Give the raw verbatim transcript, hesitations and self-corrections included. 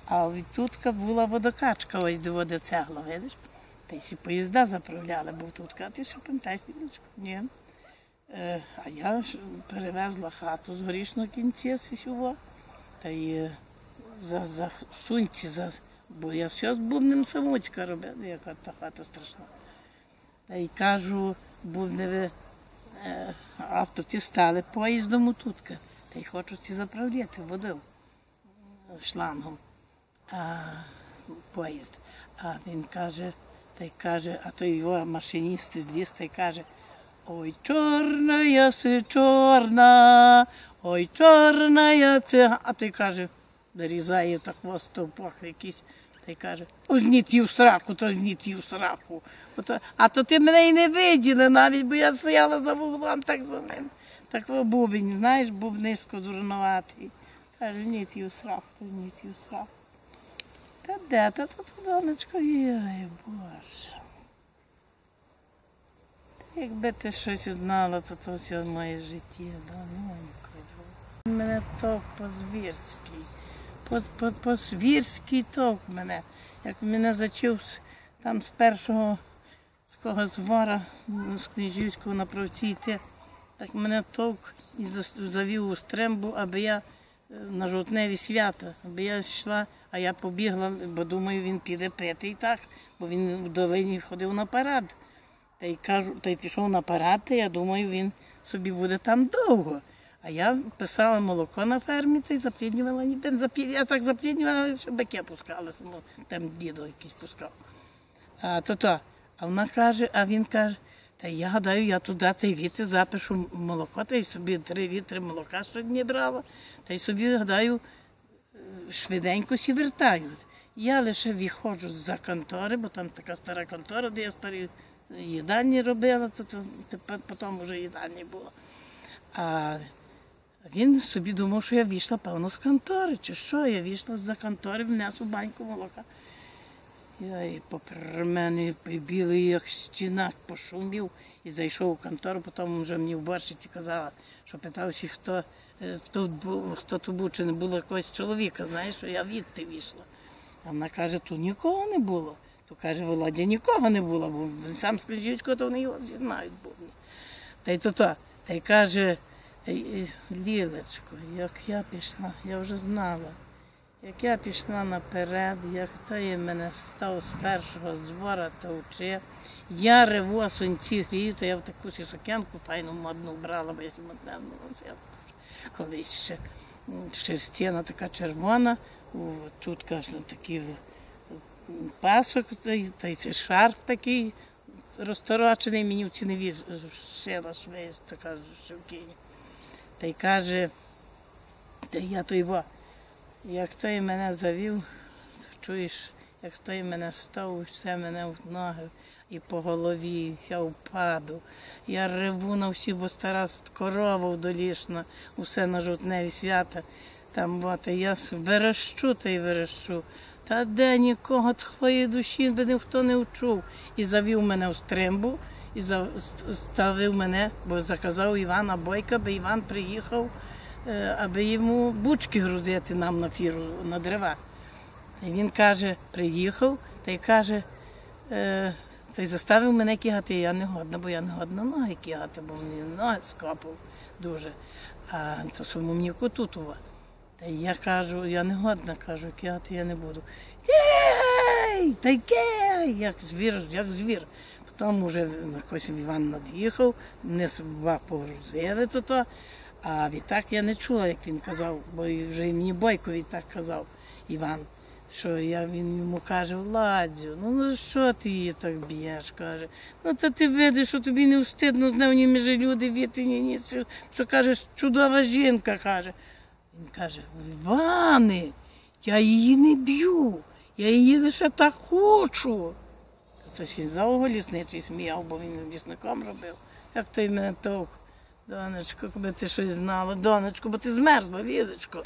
А відтутка була водокачка, ось де вода цегла, видиш? Та й всі поїзда заправляли, був тут. А ти що пам'ятаєш, Лілечко? Ні. Е, а я ж перевезла хату з горішнього кінця сюди. Та й за, за суньці, за, бо я все з бубнем самочка робила, яка та хата страшна. Та й кажу, бубневе, е, авто ті стали поїздом утутка. Та й хочу ці заправляти воду з шлангом. А поїзд. А він каже, та й каже, а той його машиніст зліз, та й каже: ой, чорна я си чорна, ой, чорна я це. А той каже, дорізає так стовпах якийсь, та й каже: ожніть її в сраку, то ожніть її в сраку. Ото, а то ти мене й не виділи навіть, бо я стояла за вуглом так за ним. Так во бубень, знаєш, бубнишко дурнуватий. Каже: ожніть її в сраку, то ожніть її в сраку. Та де, та тут, донечко, ой, Боже. Якби ти щось знала, то то все моє життя, доненько. Мене ток по-звірськи, по-звірський ток мене. Як мене зачив там з першого такого звара, з Княжівського на правці йти, так мене ток і завів у Стрембу, аби я на жовтневі свята, аби я йшла, а я побігла, бо думаю, він піде пити і так, бо він в долині ходив на парад. Та й кажу, та й пішов на парад, та я думаю, він собі буде там довго. А я писала молоко на фермі, та й запліднювала, ніби заплід... я так запліднювала, що бики пускалися, ну, там дідо якийсь пускав. А то то, а вона каже, а він каже: та я гадаю, я туди та й віти запишу молоко, та й собі три літри молока сьогодні брала, та й собі, гадаю, швиденько сі вертають. Я лише виходжу з-за контори, бо там така стара контора, де я старі їдальні робила, то, то, то потім вже їдальні було. А він собі думав, що я вийшла, певно, з контори, чи що, я вийшла з-за контори, внесу баньку молока. Я і попри мене білий, як стіна, пошумів і зайшов у контору, потім вже мені в борщиці казала, що питався, хто, хто, хто тут був, чи не було якогось чоловіка, знаєш, що я відти вийшла. А вона каже: тут нікого не було. То каже: Володя, нікого не було, бо сам з Княжівського, то вони його всі знають. Та й то то, та й каже: Лілечко, як я пішла, я вже знала, як я пішла наперед, як той мене став з першого двора та вчив, я реву, а сонці грію, то я в таку сукенку файну модну брала, бо я модненну носила. Колись ще шерстяна така червона, тут, каже, такий пасок, та й шарф такий розторочений, мені в цінові шила швея, така шовкиня. Та й каже, та я то його, як той мене завів, чуєш, як той мене став, все мене в ноги і по голові, я впаду. Я реву на всі, бо стара корова вдолішна, усе на жовтневі свята. Там, от, я верещу та й верещу. Та де нікого твоєї душі би ніхто не вчув. І завів мене в Стримбу, і ставив мене, бо заказав Івана Бойка, аби Іван приїхав, аби йому бучки грузити нам на фіру, на дерева. І він каже, приїхав, та й каже, е, та й заставив мене кігати, я не годна, бо я не годна ноги кігати, бо мені ноги скапав дуже. А то самому Тутова. Та я кажу, я не годна, кажу, кигати я не буду. Кей! Та й кей! Як звір, як звір. Потім вже якось Іван над'їхав, мене собі погрузили то-то. А відтак я не чула, як він казав, бо вже і мені Бойко відтак казав, Іван, що я, він йому каже: Владю, ну, ну що ти її так б'єш, каже. Ну та ти видиш, що тобі не встидно з нею між люди вітині, ні, що кажеш, чудова жінка, каже. Він каже: Іване, я її не б'ю, я її лише так хочу. Це ще довго лісничий сміяв, бо він лісником робив. Як той мене товк. Донечко, коли ти щось знала, донечко, бо ти змерзла, Лізочко.